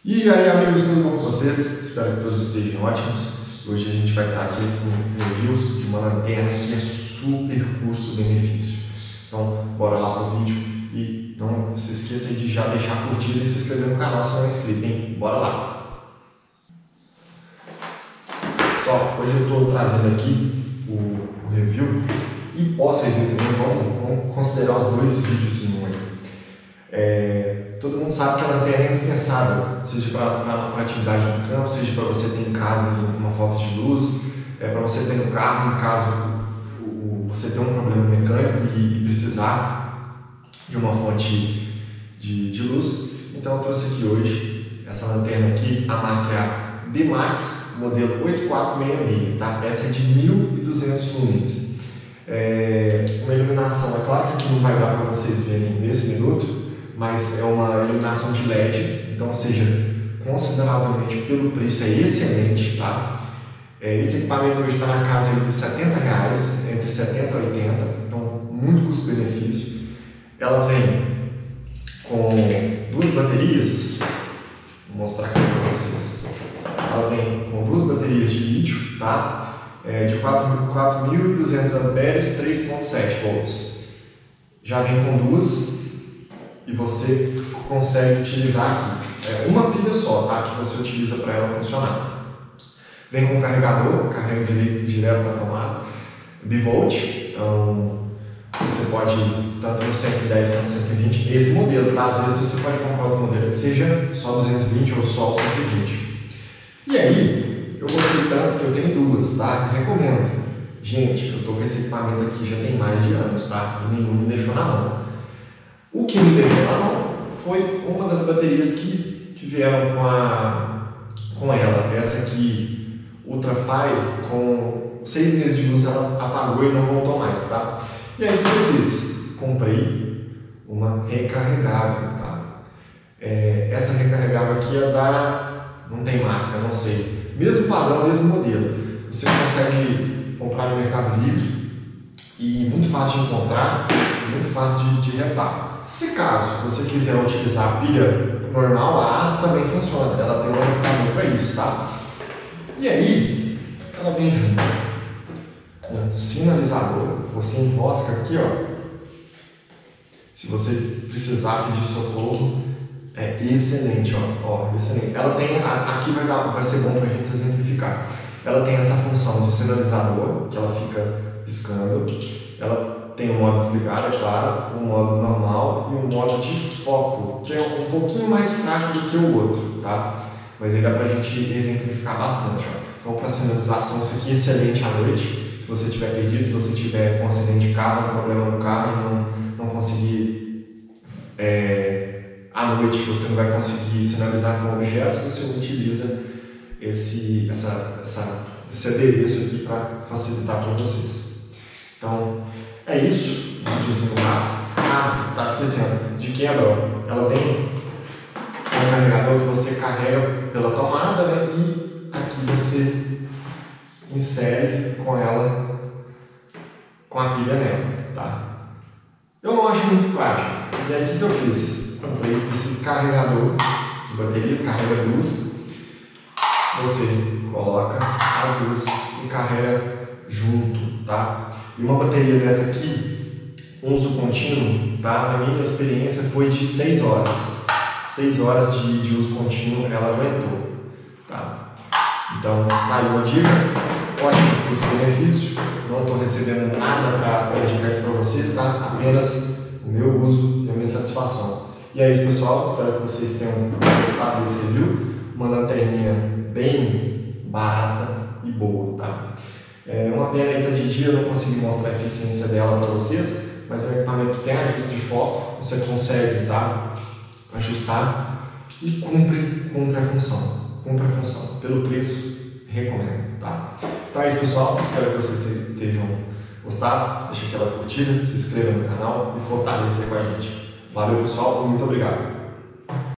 E aí, amigos, tudo bom com vocês? Espero que todos estejam ótimos. Hoje a gente vai estar aqui com um review de uma lanterna que é super custo-benefício. Então, bora lá pro vídeo e não se esqueça de já deixar a curtida e se inscrever no canal se não é inscrito, hein? Bora lá! Pessoal, hoje eu estou trazendo aqui o review e pós-review também. Vamos considerar os dois vídeos em um. Todo mundo sabe que a lanterna é indispensável, seja para atividade no campo, seja para você ter em casa uma falta de luz, para você ter no carro, em caso você ter um problema mecânico e precisar de uma fonte de luz. Então eu trouxe aqui hoje essa lanterna aqui, a marca é a BMAX, modelo 8466, tá? Essa é de 1.200 lumens. Uma iluminação, é claro que aqui não vai dar para vocês verem nesse minuto, mas é uma iluminação de LED, então, ou seja, consideravelmente pelo preço é excelente, tá? Esse equipamento hoje está na casa dos R$70, entre 70 e 80, então muito custo-benefício. Ela vem com duas baterias, vou mostrar aqui para vocês. Ela vem com duas baterias de lítio, tá? De 4.200 amperes, 3.7 volts. Já vem com duas. E você consegue utilizar aqui uma pilha só, tá? Que você utiliza para ela funcionar. Vem com carregador, carrega direto na tomada, bivolt, então você pode ir tanto no 110 quanto no 120, esse modelo, tá? Às vezes você pode comprar outro modelo que seja só 220 ou só 120. E aí, eu gostei tanto que eu tenho duas, tá? Recomendo. Gente, eu tô com esse equipamento aqui já tem mais de anos, tá? E nenhum me deixou na mão. O que me deixou na mão foi uma das baterias que vieram com ela. Essa aqui, Ultrafire, com 6 meses de luz ela apagou e não voltou mais, tá? E aí o que eu fiz? Comprei uma recarregável, tá? Essa recarregável aqui é não tem marca, não sei. Mesmo padrão, mesmo modelo. Você consegue comprar no Mercado Livre e muito fácil de encontrar, muito fácil de reparar. Se caso você quiser utilizar a pilha normal, a ar também funciona, ela tem um adaptador para isso, tá? E aí, ela vem junto com sinalizador, você enrosca aqui, ó. Se você precisar pedir socorro, é excelente, ó, excelente. Ela tem, aqui vai ser bom para a gente exemplificar. Ela tem essa função de sinalizador, que ela fica piscando, ela tem um modo desligado, é claro, um modo normal e um modo de foco, que é um pouquinho mais fraco do que o outro, tá? Mas aí dá pra gente exemplificar bastante, ó. Então, para sinalização, isso aqui é excelente à noite. Se você estiver perdido, se você tiver com um acidente de carro, um problema no carro e não conseguir à noite, você não vai conseguir sinalizar com objetos, você utiliza esse adereço aqui para facilitar para vocês. Então, é isso, videozinho lá. Está esquecendo, de quebra, ó. Ela vem com um carregador que você carrega pela tomada, né? E aqui você insere com ela, com a pilha nela, tá? Eu não acho muito prático. E aí o que eu fiz? Comprei esse carregador de baterias, carrega luz. Você coloca as duas e carrega junto, tá? E uma bateria dessa aqui, uso contínuo, tá? Na minha experiência foi de 6 horas. 6 horas de uso contínuo ela aguentou, tá? Então, tá aí uma dica, ótimo custo-benefício, não estou recebendo nada para indicar isso para vocês, tá? Apenas o meu uso e a minha satisfação. E é isso, pessoal, espero que vocês tenham gostado desse review, uma lanterninha bem barata e boa, tá? Uma pena aí, tá de dia, eu não consegui mostrar a eficiência dela para vocês, mas é um equipamento que tem ajuste de foco, você consegue, tá, ajustar e cumpre a função. Pelo preço, recomendo, tá? Então é isso, pessoal, espero que vocês tenham gostado, deixe aquela curtida, se inscreva no canal e fortaleça com a gente. Valeu, pessoal, muito obrigado!